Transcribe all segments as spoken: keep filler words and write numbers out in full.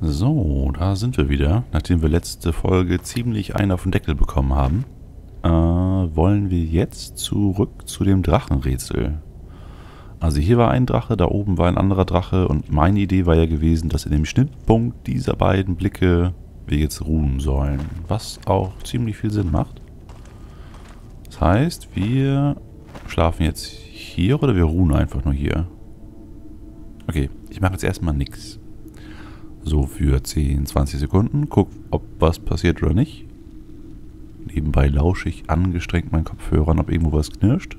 So, da sind wir wieder. Nachdem wir letzte Folge ziemlich einen auf den Deckel bekommen haben, äh, wollen wir jetzt zurück zu dem Drachenrätsel. Also hier war ein Drache, da oben war ein anderer Drache und meine Idee war ja gewesen, dass in dem Schnittpunkt dieser beiden Blicke wir jetzt ruhen sollen. Was auch ziemlich viel Sinn macht. Das heißt, wir schlafen jetzt hier oder wir ruhen einfach nur hier? Okay, ich mache jetzt erstmal nichts. So für zehn, zwanzig Sekunden. Guck, ob was passiert oder nicht. Nebenbei lausche ich angestrengt meinen Kopfhörern, ob irgendwo was knirscht.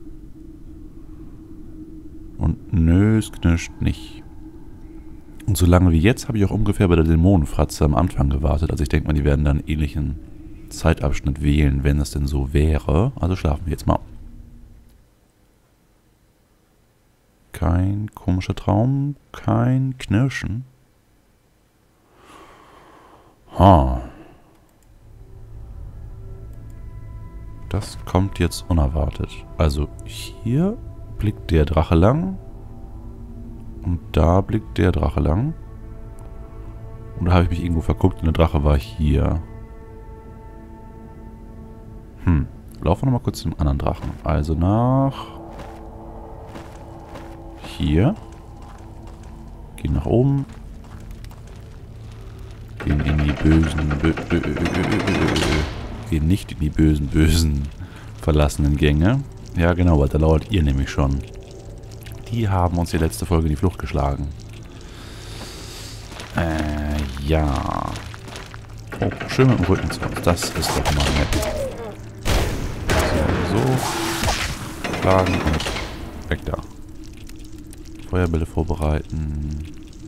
Und nö, es knirscht nicht. Und so lange wie jetzt habe ich auch ungefähr bei der Dämonenfratze am Anfang gewartet. Also ich denke mal, die werden dann einen ähnlichen Zeitabschnitt wählen, wenn es denn so wäre. Also schlafen wir jetzt mal. Kein komischer Traum, kein Knirschen. Ha. Das kommt jetzt unerwartet. Also hier blickt der Drache lang. Und da blickt der Drache lang. Und da habe ich mich irgendwo verguckt und der Drache war hier. Hm. Laufen wir nochmal kurz zum anderen Drachen. Also nach... hier. Gehen nach oben. Gehen in die bösen... Bö bö bö gehen nicht in die bösen, bösen verlassenen Gänge. Ja genau, weil da lauert ihr nämlich schon. Die haben uns die letzte Folge in die Flucht geschlagen. Äh, ja. Oh, schön mit dem Rücken zu uns. Das ist doch mal nett. So, so. Schlagen und weg da. Feuerbälle vorbereiten.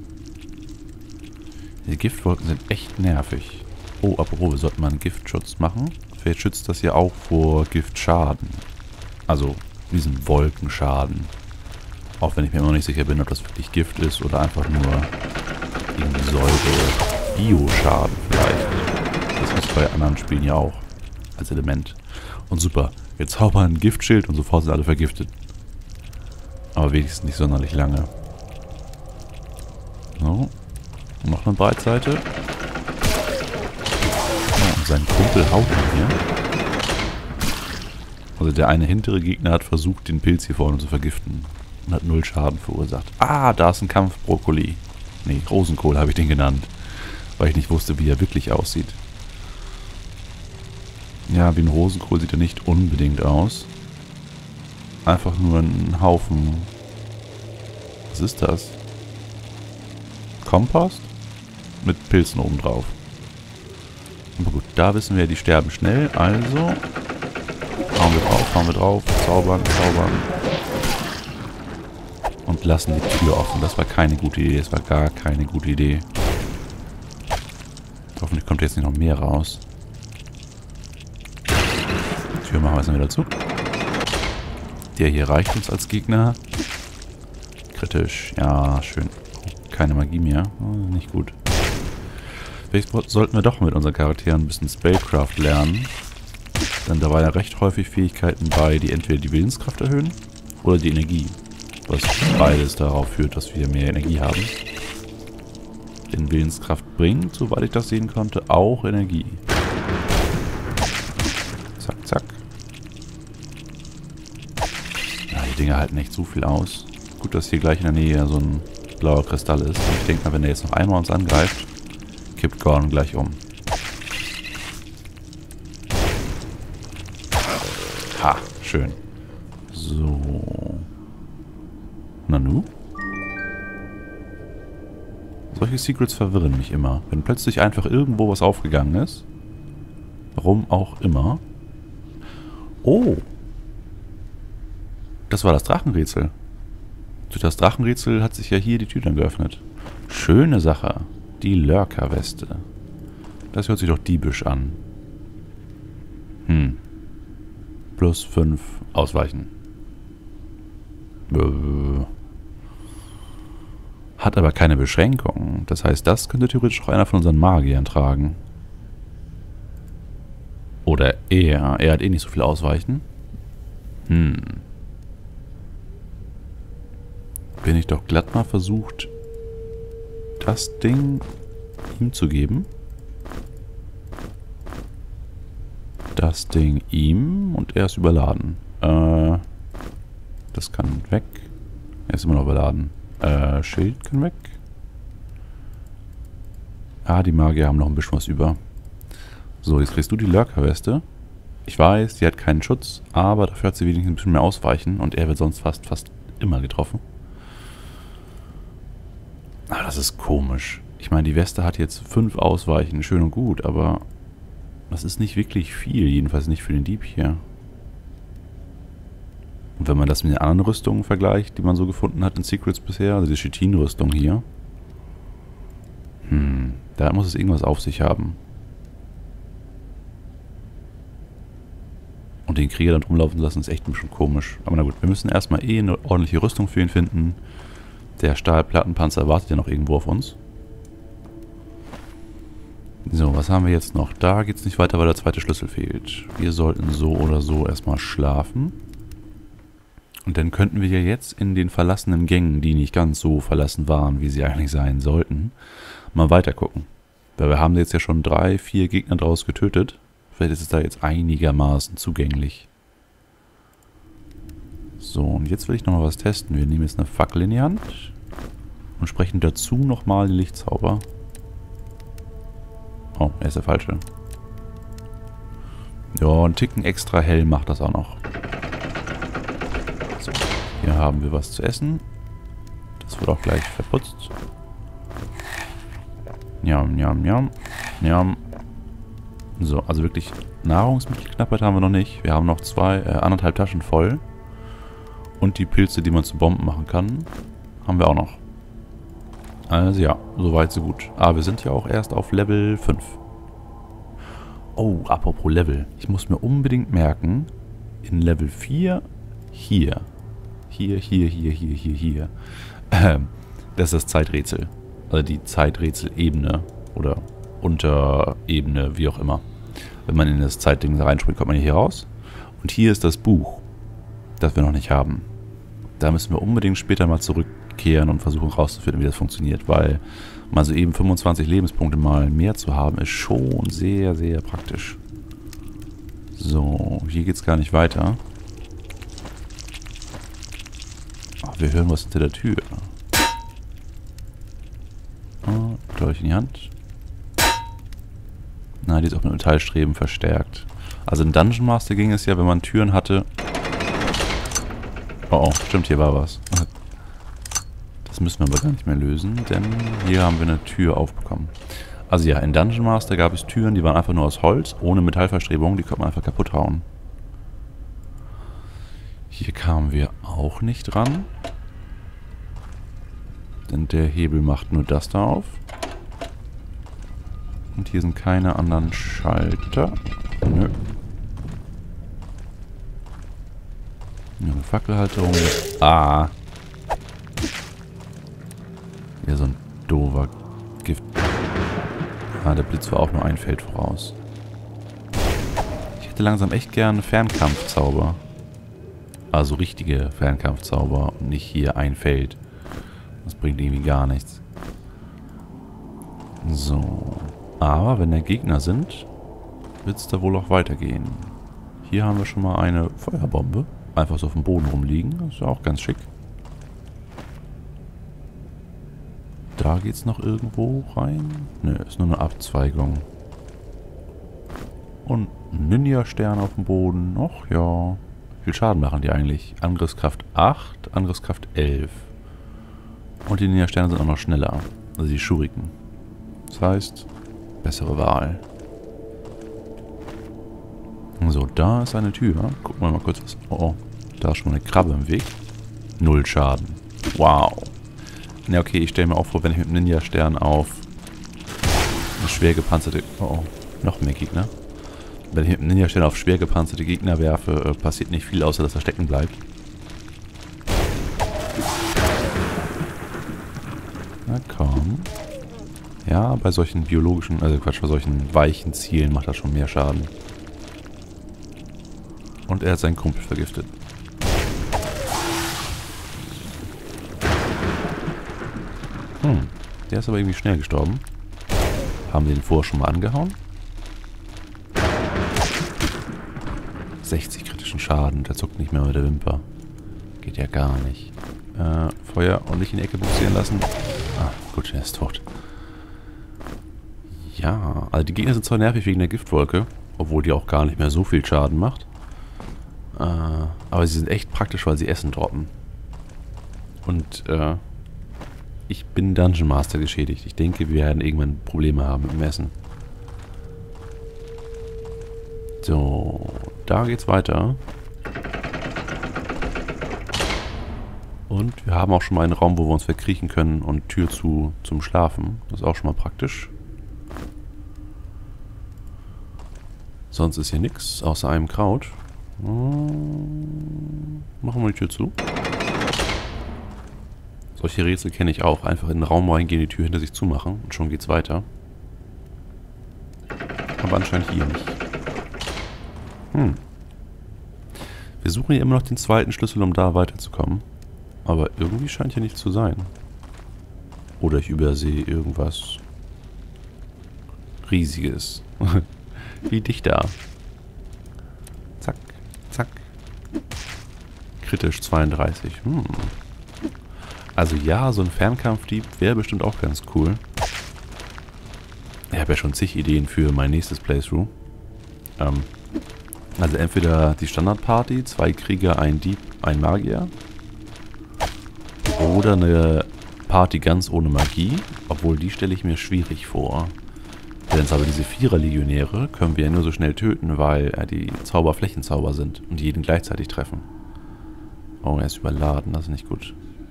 Die Giftwolken sind echt nervig. Oh, apropos, wir sollten mal einen Giftschutz machen. Vielleicht schützt das ja auch vor Giftschaden. Also, diesen Wolkenschaden. Auch wenn ich mir immer noch nicht sicher bin, ob das wirklich Gift ist oder einfach nur irgendwie Säure. Bioschaden vielleicht. Das ist bei anderen Spielen ja auch als Element. Und super, wir zaubern ein Giftschild und sofort sind alle vergiftet. Aber wenigstens nicht sonderlich lange. So. Noch eine Breitseite. Oh, und sein Kumpel haut ihn hier. Also der eine hintere Gegner hat versucht, den Pilz hier vorne zu vergiften. Und hat null Schaden verursacht. Ah, da ist ein Kampfbrokkoli. Nee, Rosenkohl habe ich den genannt. Weil ich nicht wusste, wie er wirklich aussieht. Ja, wie ein Rosenkohl sieht er nicht unbedingt aus. Einfach nur ein Haufen. Was ist das? Kompost? Mit Pilzen obendrauf. Aber gut, da wissen wir, die sterben schnell. Also hauen wir drauf, hauen wir drauf, zaubern, zaubern. Und lassen die Tür offen. Das war keine gute Idee. Das war gar keine gute Idee. Hoffentlich kommt jetzt nicht noch mehr raus. Die Tür machen wir jetzt wieder zu. Der hier reicht uns als Gegner. Kritisch. Ja, schön. Keine Magie mehr. Oh, nicht gut. Vielleicht sollten wir doch mit unseren Charakteren ein bisschen Spellcraft lernen. Denn da waren ja recht häufig Fähigkeiten bei, die entweder die Willenskraft erhöhen oder die Energie. Was beides darauf führt, dass wir mehr Energie haben. Denn Willenskraft bringt, soweit ich das sehen konnte, auch Energie. Zack, zack. Ja, die Dinger halten echt zu viel aus. Gut, dass hier gleich in der Nähe so ein blauer Kristall ist. Und ich denke mal, wenn der jetzt noch einmal uns angreift, kippt Gordon gleich um. Ha, schön. So. Nanu? Solche Secrets verwirren mich immer. Wenn plötzlich einfach irgendwo was aufgegangen ist. Warum auch immer. Oh. Das war das Drachenrätsel. Durch das Drachenrätsel hat sich ja hier die Tür dann geöffnet. Schöne Sache. Die Lurker-Weste. Das hört sich doch diebisch an. Hm. Plus fünf ausweichen. Äh. Hat aber keine Beschränkung. Das heißt, das könnte theoretisch auch einer von unseren Magiern tragen. Oder er. Er hat eh nicht so viel Ausweichen. Hm. Bin ich doch glatt mal versucht, das Ding ihm zu geben. Das Ding ihm und er ist überladen. Äh, das kann weg. Er ist immer noch überladen. Äh, Schild kann weg. Ah, die Magier haben noch ein bisschen was über. So, jetzt kriegst du die Lurker-Weste. Ich weiß, die hat keinen Schutz, aber dafür hat sie wenigstens ein bisschen mehr Ausweichen und er wird sonst fast, fast immer getroffen. Aber das ist komisch. Ich meine, die Weste hat jetzt fünf Ausweichen, schön und gut, aber das ist nicht wirklich viel, jedenfalls nicht für den Dieb hier. Und wenn man das mit den anderen Rüstungen vergleicht, die man so gefunden hat in Secrets bisher, also die Chitin-Rüstung hier, hm, da muss es irgendwas auf sich haben. Und den Krieger dann rumlaufen lassen, ist echt ein bisschen komisch. Aber na gut, wir müssen erstmal eh eine ordentliche Rüstung für ihn finden. Der Stahlplattenpanzer wartet ja noch irgendwo auf uns. So, was haben wir jetzt noch? Da geht es nicht weiter, weil der zweite Schlüssel fehlt. Wir sollten so oder so erstmal schlafen. Und dann könnten wir ja jetzt in den verlassenen Gängen, die nicht ganz so verlassen waren, wie sie eigentlich sein sollten, mal weiter gucken. Weil wir haben jetzt ja schon drei, vier Gegner draus getötet. Vielleicht ist es da jetzt einigermaßen zugänglich. So, und jetzt will ich nochmal was testen. Wir nehmen jetzt eine Fackel in die Hand und sprechen dazu nochmal den Lichtzauber. Oh, er ist der falsche. Ja, ein Ticken extra hell macht das auch noch. So, hier haben wir was zu essen. Das wird auch gleich verputzt. Njam, njam, njam. Njam. So, also wirklich Nahrungsmittelknappheit haben wir noch nicht. Wir haben noch zwei, äh, anderthalb Taschen voll. Und die Pilze, die man zu Bomben machen kann, haben wir auch noch. Also ja, soweit so gut. Aber wir sind ja auch erst auf Level fünf. Oh, apropos Level. Ich muss mir unbedingt merken, in Level vier, hier. Hier, hier, hier, hier, hier, hier. Ähm, das ist das Zeiträtsel. Also die Zeiträtsel-Ebene. Oder Unterebene, wie auch immer. Wenn man in das Zeitding da reinspringt, kommt man hier raus. Und hier ist das Buch, das wir noch nicht haben. Da müssen wir unbedingt später mal zurückkehren und versuchen rauszufinden, wie das funktioniert. Weil mal so eben fünfundzwanzig Lebenspunkte mal mehr zu haben, ist schon sehr, sehr praktisch. So, hier geht es gar nicht weiter. Ach, wir hören was hinter der Tür. Oh, Dolch in die Hand. Na, die ist auch mit Metallstreben verstärkt. Also in Dungeon Master ging es ja, wenn man Türen hatte. Oh, oh, stimmt, hier war was. Das müssen wir aber gar nicht mehr lösen, denn hier haben wir eine Tür aufbekommen. Also ja, in Dungeon Master gab es Türen, die waren einfach nur aus Holz, ohne Metallverstrebung, die konnte man einfach kaputt hauen. Hier kamen wir auch nicht ran. Denn der Hebel macht nur das da auf. Und hier sind keine anderen Schalter. Nö. Ja, eine Fackelhalterung. Ah. Ja, so ein doofer Gift. Ah, der Blitz war auch nur ein Feld voraus. Ich hätte langsam echt gerne Fernkampfzauber. Also richtige Fernkampfzauber und nicht hier ein Feld. Das bringt irgendwie gar nichts. So. Aber wenn da Gegner sind, wird es da wohl auch weitergehen. Hier haben wir schon mal eine Feuerbombe. Einfach so auf dem Boden rumliegen. Das ist ja auch ganz schick. Da geht es noch irgendwo rein. Ne, ist nur eine Abzweigung. Und ein Ninja-Stern auf dem Boden. Och ja. Wie viel Schaden machen die eigentlich? Angriffskraft acht, Angriffskraft elf. Und die Ninja-Sterne sind auch noch schneller. Also die Schuriken. Das heißt, bessere Wahl. So, da ist eine Tür. Gucken wir mal kurz was. Oh, oh. Da ist schon eine Krabbe im Weg. Null Schaden. Wow. Ja, okay, ich stelle mir auch vor, wenn ich mit dem Ninja-Stern auf eine schwer gepanzerte... Oh, oh, noch mehr Gegner. Wenn ich mit dem Ninja-Stern auf schwer gepanzerte Gegner werfe, äh, passiert nicht viel, außer dass er stecken bleibt. Na komm. Ja, bei solchen biologischen, also Quatsch, bei solchen weichen Zielen macht das schon mehr Schaden. Und er hat seinen Kumpel vergiftet. Hm, der ist aber irgendwie schnell gestorben. Haben wir den vorher schon mal angehauen? sechzig kritischen Schaden. Der zuckt nicht mehr mit der Wimper. Geht ja gar nicht. Äh, Feuer und nicht in die Ecke buxieren lassen. Ah, gut, er ist tot. Ja, also die Gegner sind zwar nervig wegen der Giftwolke, obwohl die auch gar nicht mehr so viel Schaden macht. Äh, aber sie sind echt praktisch, weil sie Essen droppen. Und, äh, ich bin Dungeon Master geschädigt. Ich denke, wir werden irgendwann Probleme haben mit dem Essen. So, da geht's weiter. Und wir haben auch schon mal einen Raum, wo wir uns verkriechen können und Tür zu zum Schlafen. Das ist auch schon mal praktisch. Sonst ist hier nichts außer einem Kraut. Hm, machen wir die Tür zu. Solche Rätsel kenne ich auch. Einfach in den Raum reingehen, die Tür hinter sich zumachen und schon geht's weiter. Aber anscheinend hier nicht. Hm. Wir suchen hier immer noch den zweiten Schlüssel, um da weiterzukommen. Aber irgendwie scheint hier nicht zu sein. Oder ich übersehe irgendwas Riesiges. Wie dicht da. Zack, zack. Kritisch zweiunddreißig. Hm. Also ja, so ein Fernkampfdieb wäre bestimmt auch ganz cool. Ich habe ja schon zig Ideen für mein nächstes Playthrough. Ähm, also entweder die Standardparty, zwei Krieger, ein Dieb, ein Magier. Oder eine Party ganz ohne Magie, obwohl die stelle ich mir schwierig vor. Denn aber diese Vierer-Legionäre können wir ja nur so schnell töten, weil äh, die Zauber Flächenzauber sind und jeden gleichzeitig treffen. Oh, er ist überladen, das ist nicht gut.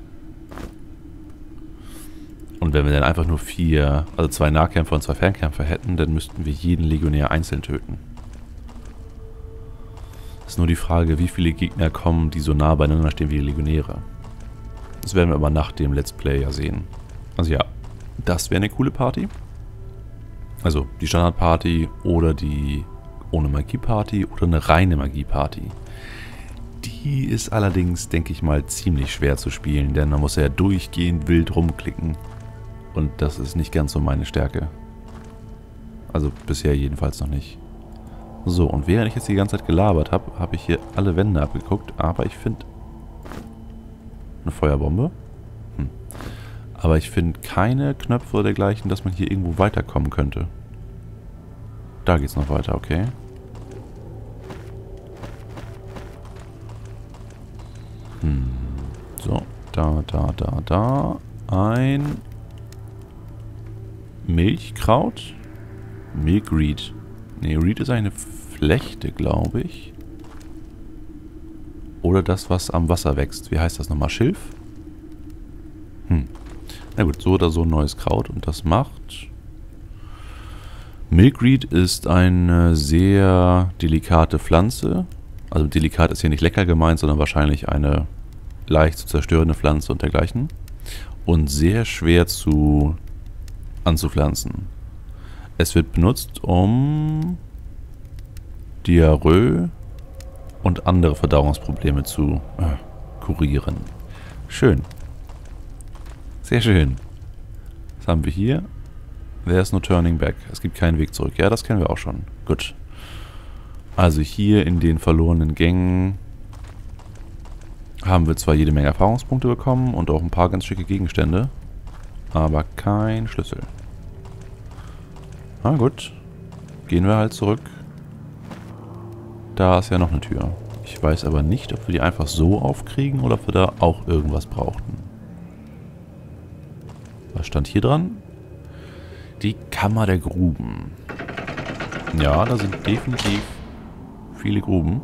Und wenn wir dann einfach nur vier, also zwei Nahkämpfer und zwei Fernkämpfer hätten, dann müssten wir jeden Legionär einzeln töten. Ist nur die Frage, wie viele Gegner kommen, die so nah beieinander stehen wie die Legionäre. Das werden wir aber nach dem Let's Play ja sehen. Also ja, das wäre eine coole Party. Also die Standard-Party oder die ohne Magie-Party oder eine reine Magie-Party. Die ist allerdings, denke ich mal, ziemlich schwer zu spielen, denn man muss ja durchgehend wild rumklicken. Und das ist nicht ganz so meine Stärke. Also bisher jedenfalls noch nicht. So, und während ich jetzt die ganze Zeit gelabert habe, habe ich hier alle Wände abgeguckt, aber ich finde... Eine Feuerbombe? Hm. Aber ich finde keine Knöpfe oder dergleichen, dass man hier irgendwo weiterkommen könnte. Da geht's noch weiter, okay. Hm. So, da, da, da, da. Ein Milchkraut? Milkreed. Ne, Reed ist eine Flechte, glaube ich. Oder das, was am Wasser wächst. Wie heißt das nochmal? Schilf? Hm. Na gut, so oder so ein neues Kraut. Und das macht... Milkreed ist eine sehr delikate Pflanze. Also delikat ist hier nicht lecker gemeint, sondern wahrscheinlich eine leicht zu zerstörende Pflanze und dergleichen. Und sehr schwer zu anzupflanzen. Es wird benutzt, um Diarrhoe und andere Verdauungsprobleme zu äh, kurieren. Schön. Sehr schön. Was haben wir hier? There's no turning back. Es gibt keinen Weg zurück. Ja, das kennen wir auch schon. Gut. Also hier in den verlorenen Gängen haben wir zwar jede Menge Erfahrungspunkte bekommen und auch ein paar ganz schicke Gegenstände, aber kein Schlüssel. Na gut. Gehen wir halt zurück. Da ist ja noch eine Tür. Ich weiß aber nicht, ob wir die einfach so aufkriegen oder ob wir da auch irgendwas brauchten. Was stand hier dran? Die Kammer der Gruben. Ja, da sind definitiv viele Gruben.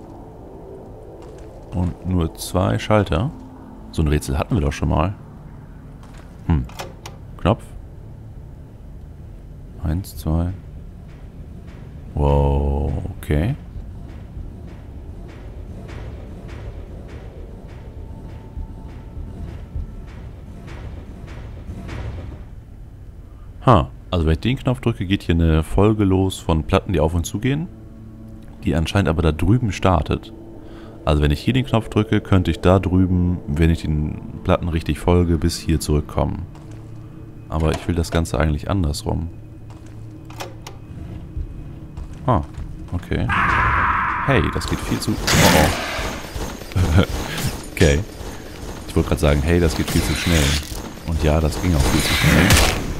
Und nur zwei Schalter. So ein Rätsel hatten wir doch schon mal. Hm. Knopf. Eins, zwei. Wow, okay. Ha, also wenn ich den Knopf drücke, geht hier eine Folge los von Platten, die auf und zu gehen, die anscheinend aber da drüben startet. Also wenn ich hier den Knopf drücke, könnte ich da drüben, wenn ich den Platten richtig folge, bis hier zurückkommen. Aber ich will das Ganze eigentlich andersrum. Ah, okay. Hey, das geht viel zu... Oh oh. Okay. Ich wollte gerade sagen, hey, das geht viel zu schnell. Und ja, das ging auch viel zu schnell.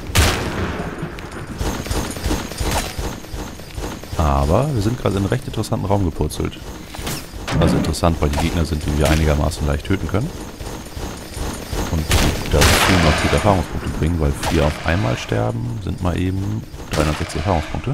Aber wir sind gerade in einen recht interessanten Raum gepurzelt. Also interessant, weil die Gegner sind, die wir einigermaßen leicht töten können. Und die dazu noch gut Erfahrungspunkte bringen, weil vier auf einmal sterben sind mal eben dreihundertsechzig Erfahrungspunkte.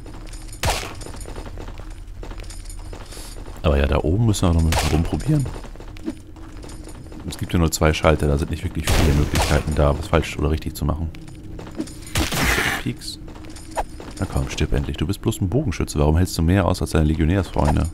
Aber ja, da oben müssen wir noch ein bisschen rumprobieren. Es gibt ja nur zwei Schalter, da sind nicht wirklich viele Möglichkeiten da, was falsch oder richtig zu machen. Peaks. Na komm, stirb endlich. Du bist bloß ein Bogenschütze. Warum hältst du mehr aus als deine Legionärsfreunde?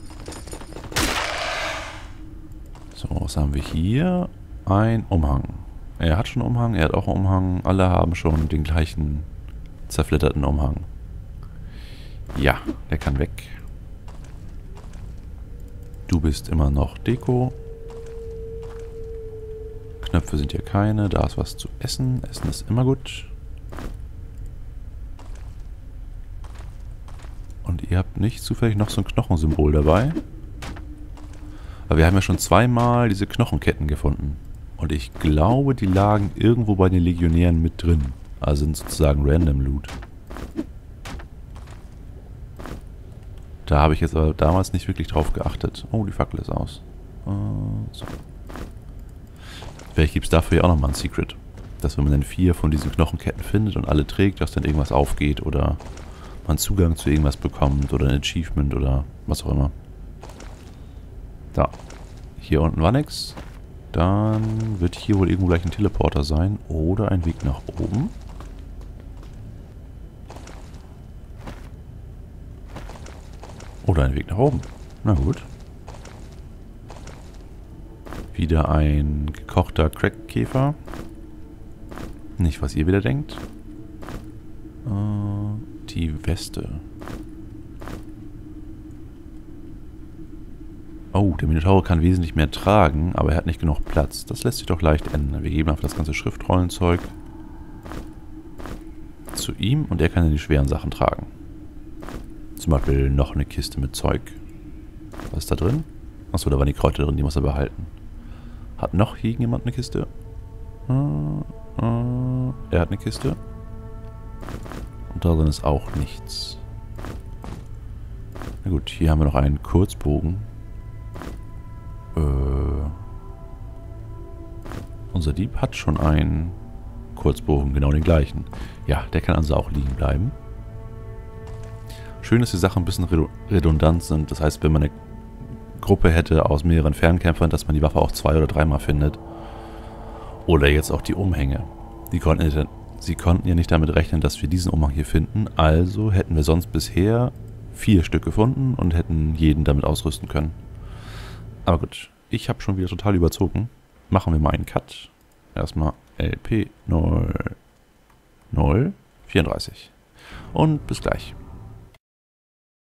So, was haben wir hier? Ein Umhang. Er hat schon einen Umhang, er hat auch einen Umhang. Alle haben schon den gleichen zerflitterten Umhang. Ja, der kann weg. Du bist immer noch Deko. Knöpfe sind hier keine. Da ist was zu essen. Essen ist immer gut. Und ihr habt nicht zufällig noch so ein Knochensymbol dabei? Aber wir haben ja schon zweimal diese Knochenketten gefunden. Und ich glaube, die lagen irgendwo bei den Legionären mit drin. Also sind sozusagen Random Loot. Da habe ich jetzt aber damals nicht wirklich drauf geachtet. Oh, die Fackel ist aus. Uh, so. Vielleicht gibt es dafür ja auch nochmal ein Secret. Dass wenn man dann vier von diesen Knochenketten findet und alle trägt, dass dann irgendwas aufgeht oder man Zugang zu irgendwas bekommt oder ein Achievement oder was auch immer. Da. Hier unten war nix. Dann wird hier wohl irgendwo gleich ein Teleporter sein oder ein Weg nach oben. Oder ein Weg nach oben. Na gut. Wieder ein gekochter Crackkäfer. Nicht, was ihr wieder denkt. Äh, die Weste. Oh, der Minotaur kann wesentlich mehr tragen, aber er hat nicht genug Platz. Das lässt sich doch leicht ändern. Wir geben einfach das ganze Schriftrollenzeug zu ihm und er kann dann die schweren Sachen tragen. Zum Beispiel noch eine Kiste mit Zeug. Was ist da drin? Achso, da waren die Kräuter drin, die muss er behalten. Hat noch hier jemand eine Kiste? Äh, äh, er hat eine Kiste. Und da drin ist auch nichts. Na gut, hier haben wir noch einen Kurzbogen. Äh, unser Dieb hat schon einen Kurzbogen, genau den gleichen. Ja, der kann also auch liegen bleiben. Schön, dass die Sachen ein bisschen redundant sind. Das heißt, wenn man eine Gruppe hätte aus mehreren Fernkämpfern, dass man die Waffe auch zwei- oder dreimal findet. Oder jetzt auch die Umhänge. Die konnten, sie konnten ja nicht damit rechnen, dass wir diesen Umhang hier finden. Also hätten wir sonst bisher vier Stück gefunden und hätten jeden damit ausrüsten können. Aber gut, ich habe schon wieder total überzogen. Machen wir mal einen Cut. Erstmal L P null null vierunddreißig. Und bis gleich.